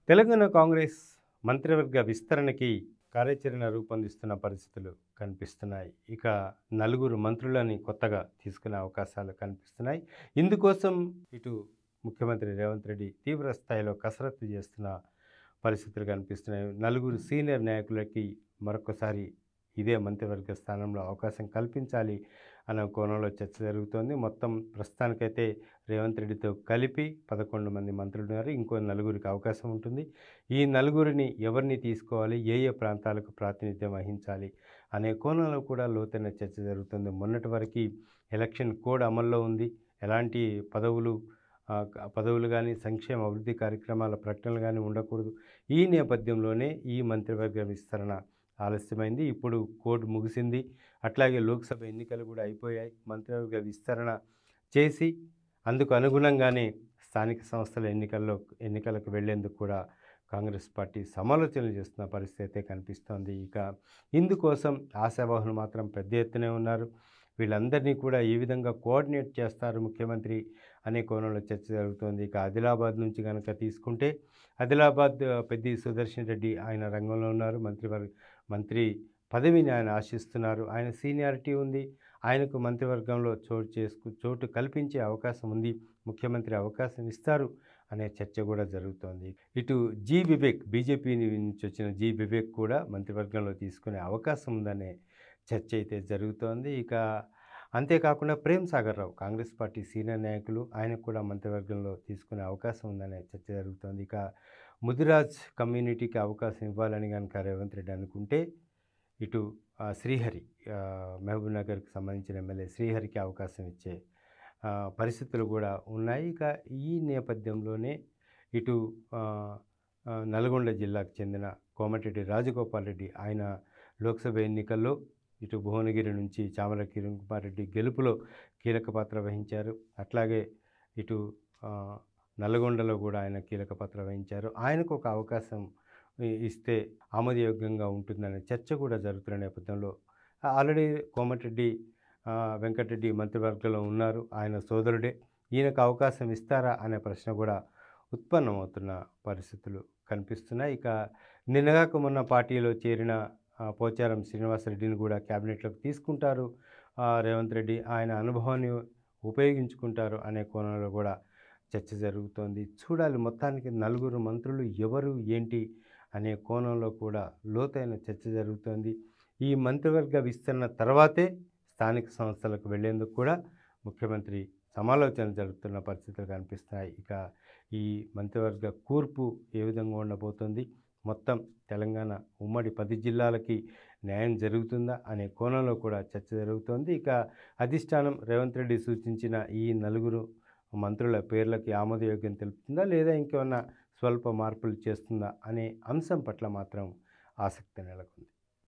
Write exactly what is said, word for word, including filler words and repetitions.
తెలంగాణ కాంగ్రెస్ మంత్రివర్గ విస్తరణకి కార్యాచరణ రూపొందిస్తున్న పరిస్థితులు కనిపిస్తున్నాయి. ఇక నలుగురు మంత్రులని కొత్తగా తీసుకునే అవకాశాలు కనిపిస్తున్నాయి. ఇందుకోసం ఇటు ముఖ్యమంత్రి రేవంత్ రెడ్డి తీవ్ర స్థాయిలో కసరత్తు చేస్తున్న పరిస్థితులు కనిపిస్తున్నాయి. నలుగురు సీనియర్ నాయకులకి మరొకసారి ఇదే మంత్రివర్గ స్థానంలో అవకాశం కల్పించాలి అన్న కోణంలో చర్చ జరుగుతోంది. మొత్తం ప్రస్తుతానికైతే రేవంత్ రెడ్డితో కలిపి పదకొండు మంది మంత్రులు ఉన్నారు. ఇంకో నలుగురికి అవకాశం ఉంటుంది. ఈ నలుగురిని ఎవరిని తీసుకోవాలి, ఏ ఏ ప్రాంతాలకు ప్రాతినిధ్యం వహించాలి అనే కోణంలో కూడా లోతైన చర్చ జరుగుతుంది. మొన్నటి వరకు ఎలక్షన్ కోడ్ అమల్లో ఉంది. ఎలాంటి పదవులు ఆ, క- పదవులు కానీ సంక్షేమ అభివృద్ధి కార్యక్రమాల ప్రకటనలు కానీ ఉండకూడదు. ఈ నేపథ్యంలోనే ఈ మంత్రివర్గ విస్తరణ ఆలస్యమైంది. ఇప్పుడు కోడ్ ముగిసింది. అట్లాగే లోక్సభ ఎన్నికలు కూడా అయిపోయాయి. మంత్రివర్గ విస్తరణ చేసి అందుకు అనుగుణంగానే స్థానిక సంస్థల ఎన్నికల్లో ఎన్నికలకు వెళ్లేందుకు కూడా కాంగ్రెస్ పార్టీ సమాలోచనలు చేస్తున్న పరిస్థితి అయితే కనిపిస్తోంది. ఇక ఇందుకోసం ఆశావాహులు మాత్రం పెద్ద ఎత్తునే ఉన్నారు. వీళ్ళందరినీ కూడా ఏ విధంగా కోఆర్డినేట్ చేస్తారు ముఖ్యమంత్రి అనే కోణంలో చర్చ జరుగుతోంది. ఇక ఆదిలాబాద్ నుంచి కనుక తీసుకుంటే ఆదిలాబాద్ ఆ, పెద్ది సుదర్శన్ రెడ్డి ఆయన రంగంలో ఉన్నారు. మంత్రివర్గ మంత్రి పదవిని ఆయన ఆశిస్తున్నారు. ఆయన సీనియారిటీ ఉంది. ఆయనకు మంత్రివర్గంలో చోటు చేసుకు చోటు కల్పించే అవకాశం ఉంది. ముఖ్యమంత్రి అవకాశం ఇస్తారు అనే చర్చ కూడా జరుగుతోంది. ఇటు జి వివేక్ బీజేపీ నుంచి వచ్చిన జి వివేక్ కూడా మంత్రివర్గంలో తీసుకునే అవకాశం ఉందనే చర్చ అయితే జరుగుతోంది. ఇక అంతేకాకుండా ప్రేమ్ సాగర్ రావు కాంగ్రెస్ పార్టీ సీనియర్ నాయకులు, ఆయనకు కూడా మంత్రివర్గంలో తీసుకునే అవకాశం ఉందనే చర్చ జరుగుతోంది. ఇక ముదిరాజ్ కమ్యూనిటీకి అవకాశం ఇవ్వాలని కనుక రేవంత్ రెడ్డి అనుకుంటే ఇటు ఆ, శ్రీహరి ఆ, మహబూబ్ నగర్కి సంబంధించిన ఎమ్మెల్యే శ్రీహరికి అవకాశం ఇచ్చే ఆ, పరిస్థితులు కూడా ఉన్నాయి. ఇక ఈ నేపథ్యంలోనే ఇటు ఆ, ఆ, నల్గొండ జిల్లాకు చెందిన కోమటిరెడ్డి రాజగోపాల్ రెడ్డి ఆయన లోక్సభ ఎన్నికల్లో ఇటు భువనగిరి నుంచి చామల కిరణ్ కుమార్ రెడ్డి గెలుపులో కీలక పాత్ర వహించారు. అట్లాగే ఇటు ఆ, నల్గొండలో కూడా ఆయన కీలక పాత్ర వహించారు. ఆయనకు ఒక అవకాశం ఇ- ఇస్తే ఆమోదయోగ్యంగా ఉంటుందనే చర్చ కూడా జరుగుతున్న నేపథ్యంలో ఆల్రెడీ కోమటిరెడ్డి ఆ, వెంకటరెడ్డి మంత్రివర్గంలో ఉన్నారు. ఆయన సోదరుడే. ఈయనకు అవకాశం ఇస్తారా అనే ప్రశ్న కూడా ఉత్పన్నమవుతున్న పరిస్థితులు కనిపిస్తున్నాయి. ఇక నిన్నగాక మొన్న పార్టీలో చేరిన ఆ, పోచారం శ్రీనివాసరెడ్డిని కూడా క్యాబినెట్లోకి తీసుకుంటారు ఆ, రేవంత్ రెడ్డి. ఆయన అనుభవాన్ని ఉపయోగించుకుంటారు అనే కోణంలో కూడా చర్చ జరుగుతోంది. చూడాలి, మొత్తానికి నలుగురు మంత్రులు ఎవరు ఏంటి అనే కోణంలో కూడా లోతైన చర్చ జరుగుతోంది. ఈ మంత్రివర్గ విస్తరణ తర్వాతే స్థానిక సంస్థలకు వెళ్లేందుకు కూడా ముఖ్యమంత్రి సమాలోచనలు జరుపుతున్న పరిస్థితులు కనిపిస్తున్నాయి. ఇక ఈ మంత్రివర్గ కూర్పు ఏ విధంగా ఉండబోతోంది, మొత్తం తెలంగాణ ఉమ్మడి పది జిల్లాలకి న్యాయం జరుగుతుందా అనే కోణంలో కూడా చర్చ జరుగుతోంది. ఇక అధిష్టానం రేవంత్ రెడ్డి సూచించిన ఈ నలుగురు మంత్రుల పేర్లకి ఆమోదయోగ్యం తెలుపుతుందా, లేదా ఇంకేమన్నా స్వల్ప మార్పులు చేస్తుందా అనే అంశం పట్ల మాత్రం ఆసక్తి నెలకొంది.